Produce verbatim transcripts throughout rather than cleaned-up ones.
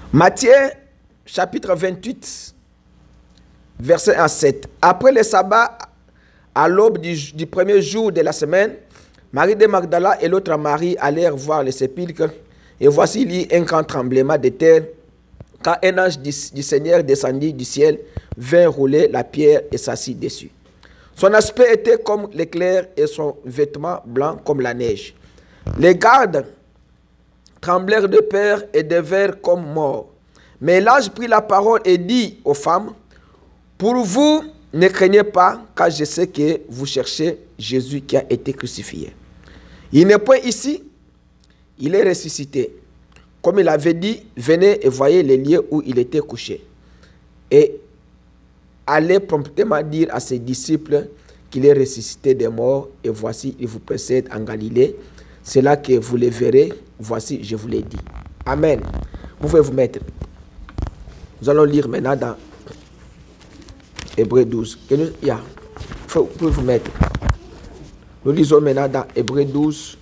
Matthieu, chapitre vingt-huit, verset un à sept. Après le sabbat, à l'aube du, du premier jour de la semaine, Marie de Magdala et l'autre Marie allèrent voir le sépulcre. Et voici, il y eut un grand tremblement de terre, quand un ange du, du Seigneur descendit du ciel, vint rouler la pierre et s'assit dessus. Son aspect était comme l'éclair et son vêtement blanc comme la neige. Les gardes tremblèrent de peur et devinrent comme morts. Mais l'ange prit la parole et dit aux femmes, « Pour vous, ne craignez pas, car je sais que vous cherchez Jésus qui a été crucifié. Il n'est point ici, il est ressuscité. Comme il avait dit, venez et voyez les lieux où il était couché. » Et allez promptement dire à ses disciples qu'il est ressuscité des morts, et voici, il vous précède en Galilée. C'est là que vous le verrez. Voici, je vous l'ai dit. Amen. Vous pouvez vous mettre. Nous allons lire maintenant dans Hébreux douze. Nous, yeah. Vous pouvez vous mettre. Nous lisons maintenant dans Hébreux douze.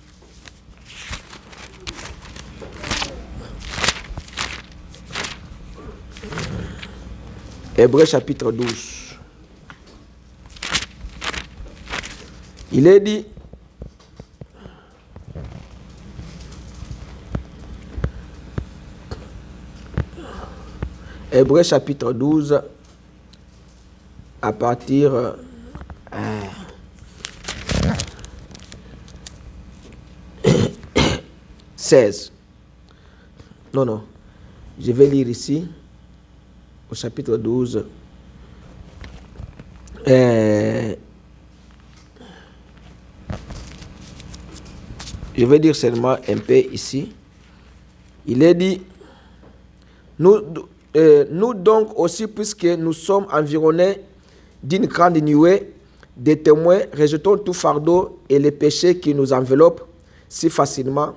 Hébreux chapitre douze. Il est dit, Hébreux chapitre douze, à partir euh, seize. Non, non. Je vais lire ici, au chapitre douze. Euh, je vais dire seulement un peu ici. Il est dit, nous, euh, nous donc aussi, puisque nous sommes environnés d'une grande nuée de témoins, rejetons tout fardeau et les péchés qui nous enveloppent si facilement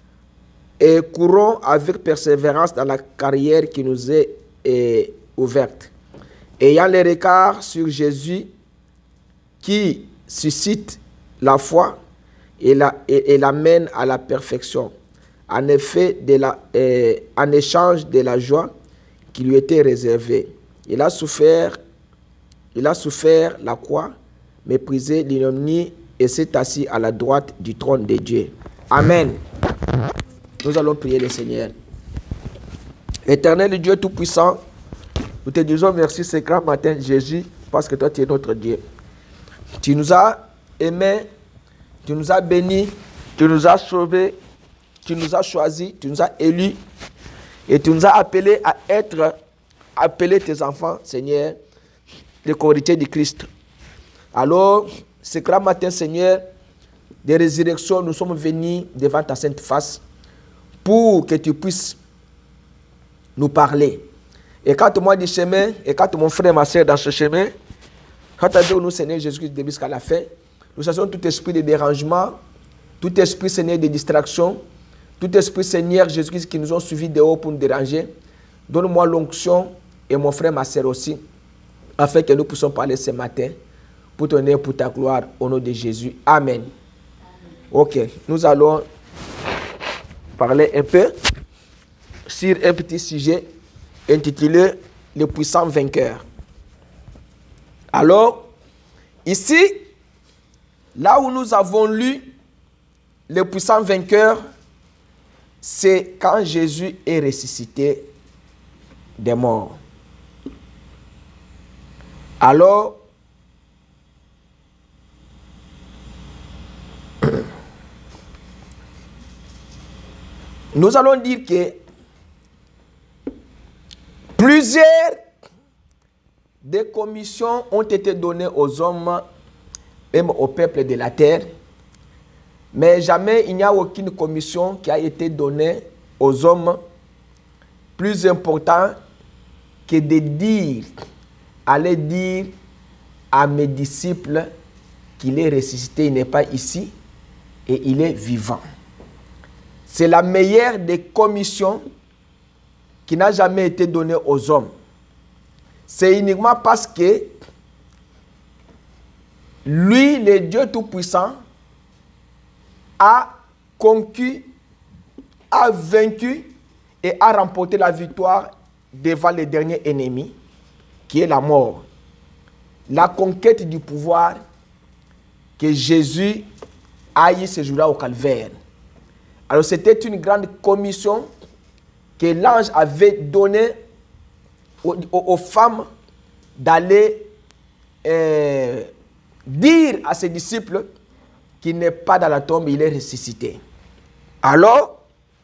et courons avec persévérance dans la carrière qui nous est, est ouverte. Ayant les regards sur Jésus qui suscite la foi et l'amène et, et l'amène à la perfection, en effet, de la, euh, en échange de la joie qui lui était réservée. Il a souffert, il a souffert la croix, méprisé l'ignominie et s'est assis à la droite du trône de Dieu. Amen. Nous allons prier le Seigneur. Éternel Dieu Tout-Puissant, nous te disons merci ce grand matin, Jésus, parce que toi, tu es notre Dieu. Tu nous as aimés, tu nous as bénis, tu nous as sauvés, tu nous as choisis, tu nous as élus, et tu nous as appelés à être appelés tes enfants, Seigneur, les cohéritiers du Christ. Alors, ce grand matin, Seigneur, de résurrection, nous sommes venus devant ta sainte face pour que tu puisses nous parler. Et quand moi du chemin, et quand mon frère et ma soeur dans ce chemin, quand tu as dit nous, Seigneur Jésus-Christ, début jusqu'à la fin, nous chassons tout esprit de dérangement, tout esprit, Seigneur, de distraction, tout esprit, Seigneur Jésus-Christ, qui nous ont suivis de haut pour nous déranger. Donne-moi l'onction et mon frère, ma soeur aussi, afin que nous puissions parler ce matin pour ton honneur, pour ta gloire, au nom de Jésus. Amen. Amen. Ok, nous allons parler un peu sur un petit sujet intitulé « Le puissant vainqueur ». Alors, ici, là où nous avons lu « Le puissant vainqueur », c'est quand Jésus est ressuscité des morts. Alors, nous allons dire que plusieurs des commissions ont été données aux hommes, même au peuple de la terre, mais jamais il n'y a aucune commission qui a été donnée aux hommes plus important que de dire, aller dire à mes disciples qu'il est ressuscité, il n'est pas ici et il est vivant. C'est la meilleure des commissions qui n'a jamais été donnée aux hommes. C'est uniquement parce que lui, le Dieu Tout-Puissant, a conquis, a vaincu et a remporté la victoire devant le dernier ennemi, qui est la mort. La conquête du pouvoir que Jésus a eu ce jour-là au calvaire. Alors c'était une grande commission que l'ange avait donnée aux, aux, aux femmes d'aller euh, dire à ses disciples qu'il n'est pas dans la tombe, il est ressuscité. Alors,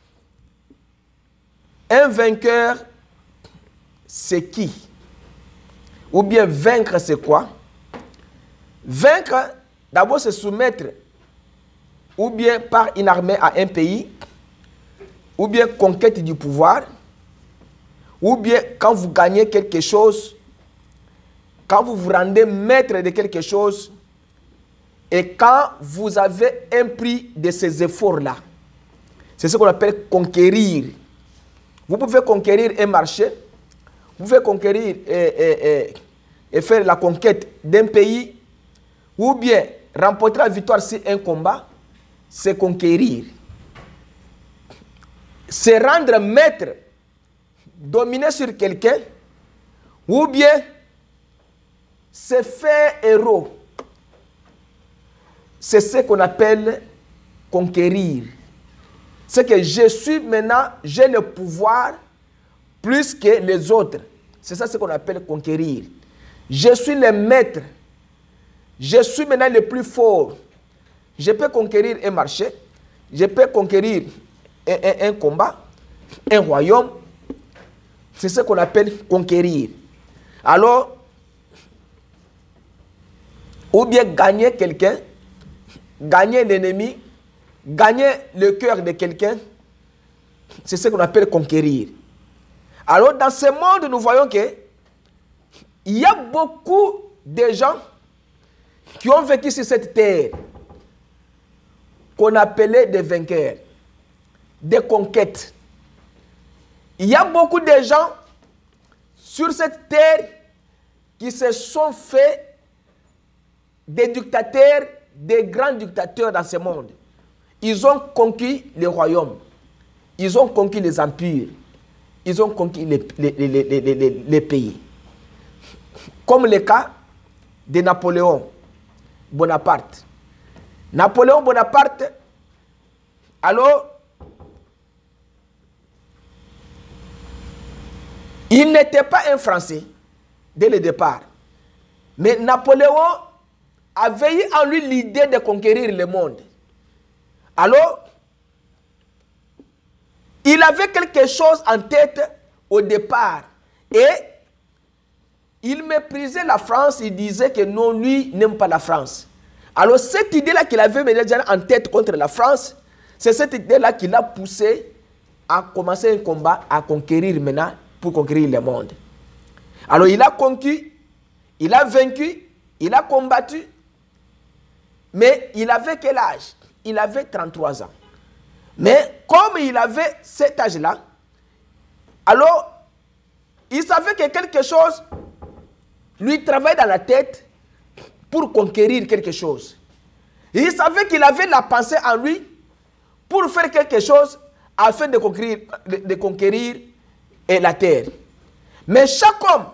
un vainqueur, c'est qui? Ou bien vaincre, c'est quoi? Vaincre, d'abord, c'est soumettre, ou bien par une armée à un pays, ou bien conquête du pouvoir, ou bien quand vous gagnez quelque chose, quand vous vous rendez maître de quelque chose, et quand vous avez un prix de ces efforts-là. C'est ce qu'on appelle conquérir. Vous pouvez conquérir un marché, vous pouvez conquérir et, et, et, et faire la conquête d'un pays, ou bien remporter la victoire sur un combat, c'est conquérir. C'est rendre maître, dominer sur quelqu'un, ou bien c'est faire héros. C'est ce qu'on appelle conquérir. C'est que je suis maintenant, j'ai le pouvoir plus que les autres. C'est ça ce qu'on appelle conquérir. Je suis le maître. Je suis maintenant le plus fort. Je peux conquérir un marché. Je peux conquérir un, un, un combat, un royaume. C'est ce qu'on appelle conquérir. Alors, ou bien gagner quelqu'un, gagner l'ennemi, gagner le cœur de quelqu'un, c'est ce qu'on appelle conquérir. Alors, dans ce monde, nous voyons que il y a beaucoup de gens qui ont vécu sur cette terre, qu'on appelait des vainqueurs, des conquêtes. Il y a beaucoup de gens sur cette terre qui se sont fait des dictateurs, des grands dictateurs dans ce monde. Ils ont conquis les royaumes, ils ont conquis les empires, ils ont conquis les, les, les, les, les, les, les pays. Comme le cas de Napoléon Bonaparte. Napoléon Bonaparte, alors, il n'était pas un Français dès le départ. Mais Napoléon avait eu en lui l'idée de conquérir le monde. Alors, il avait quelque chose en tête au départ. Et il méprisait la France, il disait que non, lui n'aime pas la France. Alors cette idée-là qu'il avait déjà en tête contre la France, c'est cette idée-là qui l'a poussé à commencer un combat, à conquérir maintenant, pour conquérir le monde. Alors il a conquis, il a vaincu, il a combattu, mais il avait quel âge? Il avait trente-trois ans. Mais comme il avait cet âge-là, alors il savait que quelque chose lui travaillait dans la tête pour conquérir quelque chose. Et il savait qu'il avait la pensée en lui pour faire quelque chose afin de conquérir, de, de conquérir la terre. Mais chaque homme,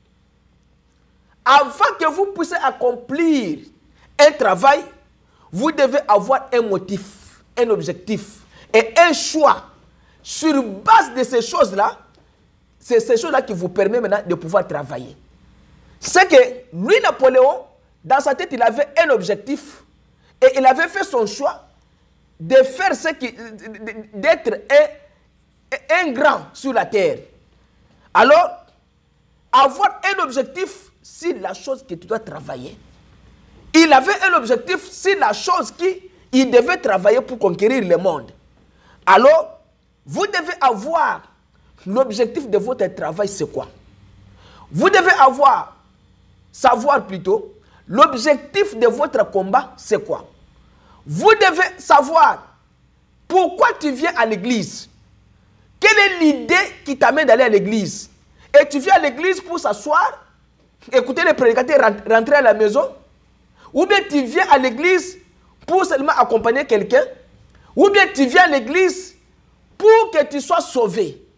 avant que vous puissiez accomplir un travail, vous devez avoir un motif, un objectif et un choix. Sur base de ces choses-là, c'est ces choses-là qui vous permettent maintenant de pouvoir travailler. C'est que lui, Napoléon, dans sa tête, il avait un objectif et il avait fait son choix de faire ce qui, d'être un, un grand sur la terre. Alors, avoir un objectif, c'est la chose que tu dois travailler. Il avait un objectif, c'est la chose qu'il devait travailler pour conquérir le monde. Alors, vous devez avoir l'objectif de votre travail, c'est quoi? Vous devez avoir, savoir plutôt, l'objectif de votre combat, c'est quoi? Vous devez savoir pourquoi tu viens à l'église. Quelle est l'idée qui t'amène d'aller à l'église? Et tu viens à l'église pour s'asseoir, écouter les prédicateurs, rentrer à la maison? Ou bien tu viens à l'église pour seulement accompagner quelqu'un? Ou bien tu viens à l'église pour que tu sois sauvé?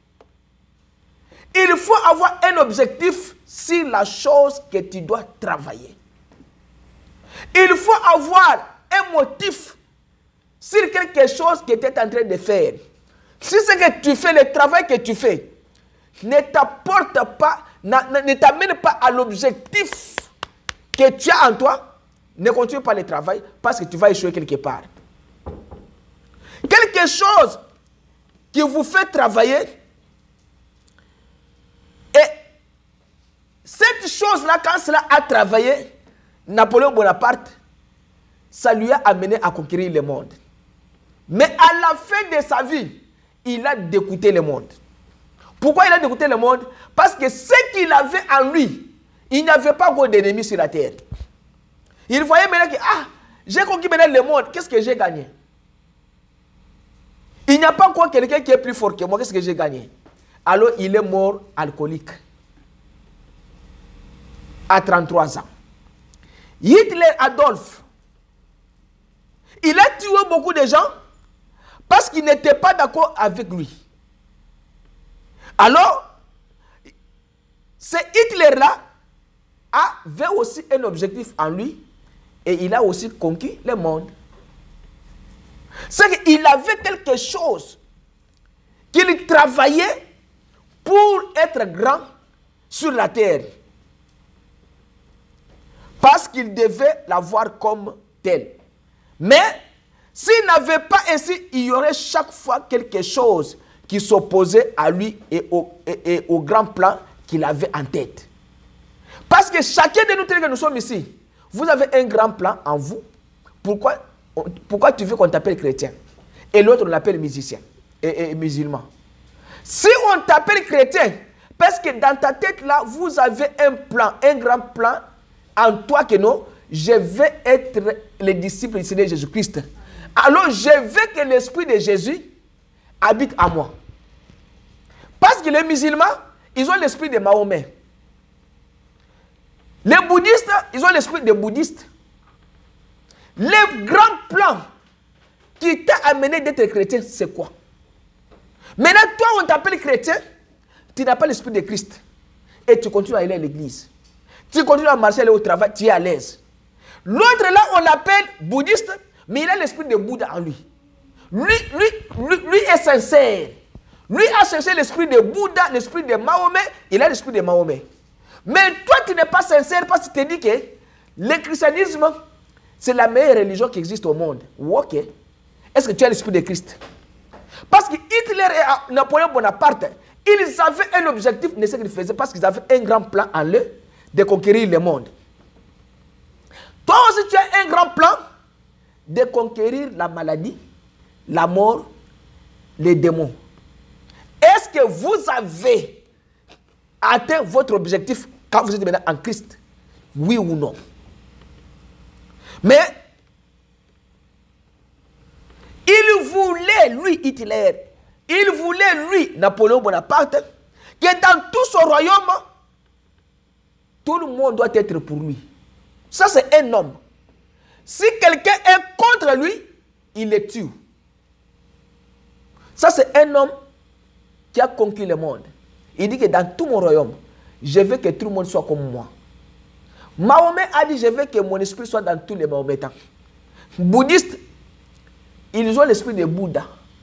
Il faut avoir un objectif sur la chose que tu dois travailler. Il faut avoir un motif sur quelque chose que tu es en train de faire. Si ce que tu fais, le travail que tu fais, ne t'apporte pas, ne t'amène pas à l'objectif que tu as en toi, ne continue pas le travail parce que tu vas échouer quelque part. Quelque chose qui vous fait travailler, et cette chose-là, quand cela a travaillé, Napoléon Bonaparte, ça lui a amené à conquérir le monde. Mais à la fin de sa vie, il a dégoûté le monde. Pourquoi il a dégoûté le monde? Parce que ce qu'il avait en lui, il n'avait pas beaucoup d'ennemis sur la terre. Il voyait maintenant que, ah, j'ai conquis maintenant le monde, qu'est-ce que j'ai gagné? Il n'y a pas encore quelqu'un qui est plus fort que moi, qu'est-ce que j'ai gagné? Alors il est mort alcoolique. À trente-trois ans. Hitler Adolphe, il a tué beaucoup de gens parce qu'ils n'étaient pas d'accord avec lui. Alors, ce Hitler-là avait aussi un objectif en lui et il a aussi conquis le monde. C'est qu'il avait quelque chose qu'il travaillait pour être grand sur la terre. Parce qu'il devait la voir comme telle. Mais, s'il n'avait pas ainsi, il y aurait chaque fois quelque chose qui s'opposait à lui et au, et, et au grand plan qu'il avait en tête. Parce que chacun de nous, que nous sommes ici, vous avez un grand plan en vous. Pourquoi, pourquoi tu veux qu'on t'appelle chrétien? Et l'autre, on l'appelle musicien et, et musulman. Si on t'appelle chrétien, parce que dans ta tête là, vous avez un plan, un grand plan en toi que non, je vais être le disciple du Seigneur Jésus-Christ. Alors je veux que l'esprit de Jésus habite en moi. Parce que les musulmans, ils ont l'esprit de Mahomet. Les bouddhistes, ils ont l'esprit des bouddhistes. Le grand plan qui t'a amené d'être chrétien, c'est quoi? Maintenant, toi, on t'appelle chrétien, tu n'as pas l'esprit de Christ. Et tu continues à aller à l'église. Tu continues à marcher, aller au travail, tu es à l'aise. L'autre là, on l'appelle bouddhiste, mais il a l'esprit de Bouddha en lui. Lui, lui, lui, lui est sincère. Lui a cherché l'esprit de Bouddha, l'esprit de Mahomet, il a l'esprit de Mahomet. Mais toi, tu n'es pas sincère parce que tu te dis que le christianisme, c'est la meilleure religion qui existe au monde. Ok. Est-ce que tu as l'esprit de Christ? Parce que Hitler et Napoléon Bonaparte, ils avaient un objectif, ne ce qu'ils faisaient, parce qu'ils avaient un grand plan en eux de conquérir le monde. Toi aussi, tu as un grand plan de conquérir la maladie, la mort, les démons. Est-ce que vous avez atteint votre objectif quand vous êtes maintenant en Christ? Oui ou non? Mais il voulait, lui, Hitler, il voulait, lui, Napoléon Bonaparte, que dans tout son royaume, tout le monde doit être pour lui. Ça, c'est un homme. Si quelqu'un est contre lui, il le tue. Ça, c'est un homme qui a conquis le monde. Il dit que dans tout mon royaume, je veux que tout le monde soit comme moi. Mahomet a dit, je veux que mon esprit soit dans tous les Mahométans. Bouddhistes, ils ont l'esprit de Bouddha.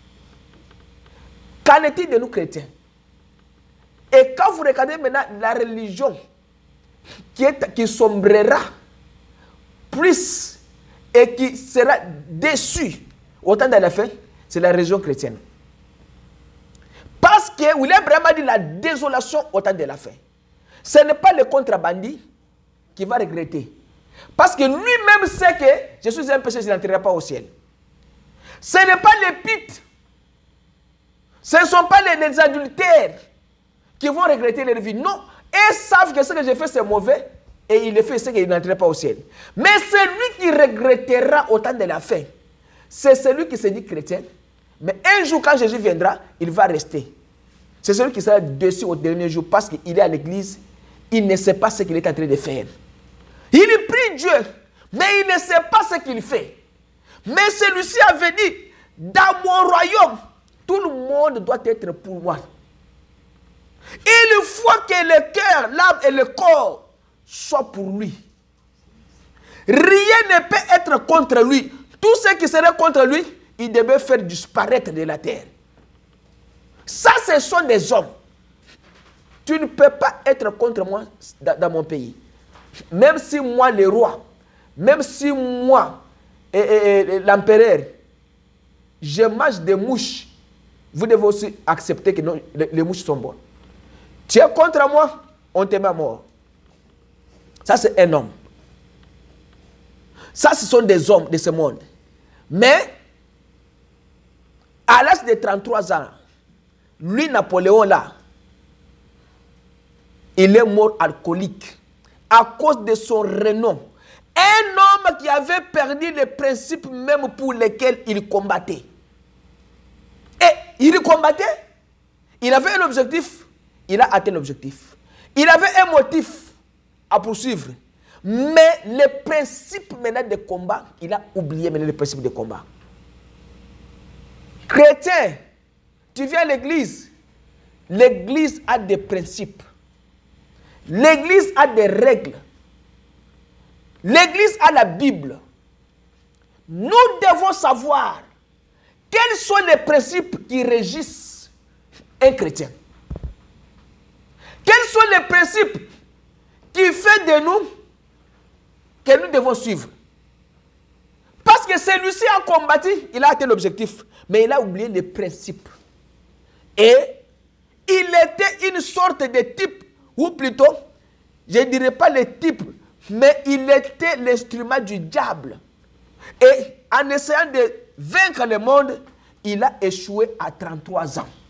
Qu'en est-il de nous chrétiens? Et quand vous regardez maintenant la religion qui, est, qui sombrera plus et qui sera déçue au temps de la fin, c'est la religion chrétienne. Parce que William Branham a dit la désolation au temps de la fin. Ce n'est pas le contrebandier qui va regretter. Parce que lui-même sait que je suis un péché, je n'entrerai pas au ciel. Ce n'est pas les pites. Ce ne sont pas les, les adultères qui vont regretter leur vie. Non, ils savent que ce que j'ai fait c'est mauvais et il le fait, c'est qu'il n'entrera pas au ciel. Mais celui qui regrettera au temps de la fin, c'est celui qui se dit chrétien. Mais un jour, quand Jésus viendra, il va rester. C'est celui qui sera dessus au dernier jour parce qu'il est à l'église, il ne sait pas ce qu'il est en train de faire. Il prie Dieu, mais il ne sait pas ce qu'il fait. Mais celui-ci avait dit, dans mon royaume, tout le monde doit être pour moi. Il faut que le cœur, l'âme et le corps soient pour lui. Rien ne peut être contre lui. Tout ce qui serait contre lui, il devait faire disparaître de la terre. Ça, ce sont des hommes. Tu ne peux pas être contre moi dans mon pays. Même si moi, le roi, même si moi, l'empereur, je mange des mouches, vous devez aussi accepter que non, les, les mouches sont bonnes. Tu es contre moi, on te met à mort. Ça, c'est un homme. Ça, ce sont des hommes de ce monde. Mais, à l'âge de trente-trois ans, lui, Napoléon, là, il est mort alcoolique à cause de son renom. Un homme qui avait perdu les principes même pour lesquels il combattait. Et il combattait. Il avait un objectif. Il a atteint l'objectif. Il avait un motif à poursuivre. Mais les principes maintenant de combat, il a oublié maintenant les principes de combat. Chrétien, tu viens à l'église. L'église a des principes. L'église a des règles. L'église a la Bible. Nous devons savoir quels sont les principes qui régissent un chrétien. Quels sont les principes qui font de nous que nous devons suivre. Parce que celui-ci a combattu, il a atteint l'objectif, mais il a oublié les principes. Et il était une sorte de type, ou plutôt, je ne dirais pas le type, mais il était l'instrument du diable. Et en essayant de vaincre le monde, il a échoué à trente-trois ans.